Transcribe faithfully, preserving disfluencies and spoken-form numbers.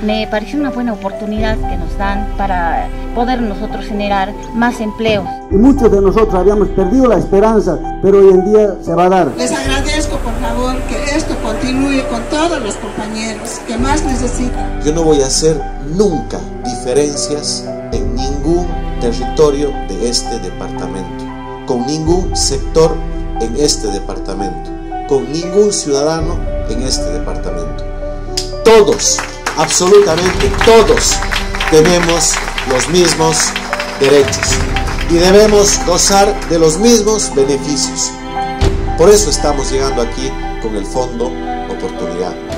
Me pareció una buena oportunidad que nos dan para poder nosotros generar más empleos. Y muchos de nosotros habíamos perdido la esperanza, pero hoy en día se va a dar. Les agradezco, por favor, que esto continúe con todos los compañeros que más necesitan. Yo no voy a hacer nunca diferencias en ningún territorio de este departamento, con ningún sector en este departamento, con ningún ciudadano en este departamento. Todos, absolutamente todos, tenemos los mismos derechos y debemos gozar de los mismos beneficios. Por eso estamos llegando aquí con el Fondo Oportunidad.